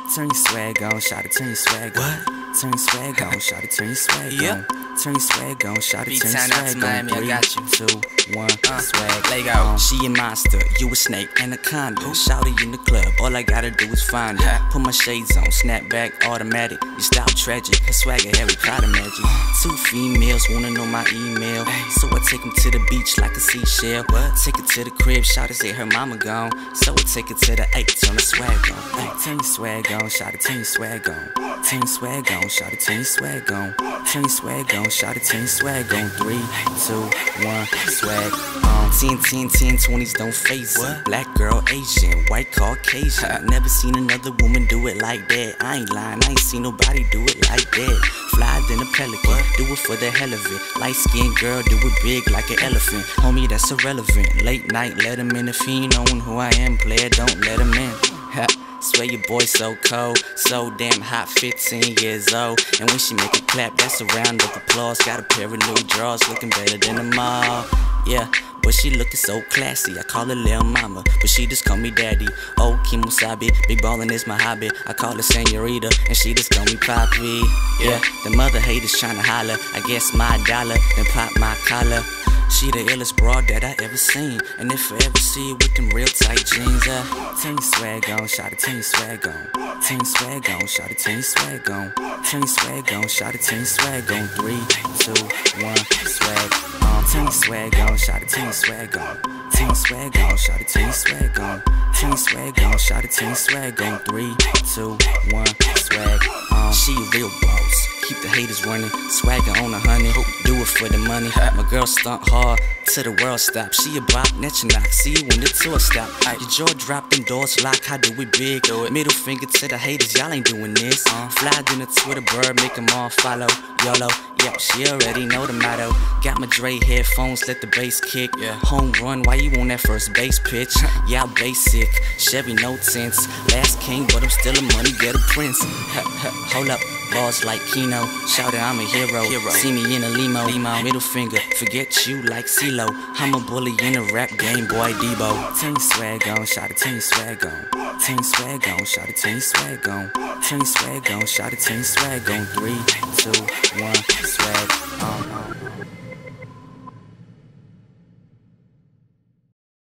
Turn your swag on, shawty, turn your swag on. What? Turn your swag on, shawty, turn your swag Yep. on. Turn your swag on, shawty, turn your Beat-Town out to swag on. Miami, I got you. 3, 2, 1, swag. Let go. She a monster, you a snake, anaconda. Shawty in the club, all I gotta do is find her. Put my shades on, snap back, automatic. Your style tragic, her swagger Harry Potter magic. 2 females wanna know my email, so I take them to the beach like a seashell. Take her to the crib, shawty say her mama gone, so I take her to the 8, turn the swag on. Ay, turn your swag on, shawty, turn your swag on. Turn your swag on, shawty, turn your swag on. Turn your swag on, shawty, turn your swag on. 3, 2, 1, swag on. 10, 10, 10, 20s don't phase it. Black girl, Asian, white Caucasian. Never seen another woman do it like that. I ain't lying, I ain't seen nobody do it like that. Fly than a pelican, do it for the hell of it. Light skinned girl, do it big like an elephant. Homie, that's irrelevant. Late night, let him in. If he ain't knowing who I am, player, don't let him in. Swear your boy so cold, so damn hot, 15 years old. And when she make it clap, that's a round of applause. Got a pair of new drawers, looking better than them all. Yeah, but she looking so classy. I call her Lil Mama, but she just call me Daddy. Oh, Kimosabi, big ballin' is my hobby. I call her Senorita, and she just call me Poppy. Yeah, the mother haters tryna holler. I guess my dollar, then pop my collar. She the illest broad that I ever seen. And if I ever see it with them real tight jeans, turn your swag on, shawty, turn your swag on. Turn your swag on, shawty, turn your swag on. Turn your swag on, shawty, turn your swag on. 3, 2, 1, swag on. Turn your swag on, shawty, turn your swag on. Turn your swag on, shawty, turn your swag on. Turn your swag on, shawty, turn your swag on. 3, 2, 1, swag on. She a real boss, keep the haters running. Swagger on 100, do it for the money. My girl stunt hard till the world stop. She a bop, net your knock, see you when the tour stop. Your jaw drop, them doors lock, how do we big? Middle finger to the haters, y'all ain't doing this. Fly in the Twitter bird, make them all follow. YOLO, yep, she already know the motto. Got my Dre headphones, let the bass kick. Home run, why you on that first base pitch? Y'all basic, Chevy no tints. Last king, but I'm still a money getter prince. Hold up, balls like Keno. Shout out, I'm a hero. See me in a limo. Middle finger, forget you like CeeLo. I'm a bully in the rap game, boy Debo. Turn your swag on, shawty, turn your swag on. Turn your swag on, shawty, turn your swag on. Turn your swag on, shawty, turn your swag on. 3, 2, 1, swag on.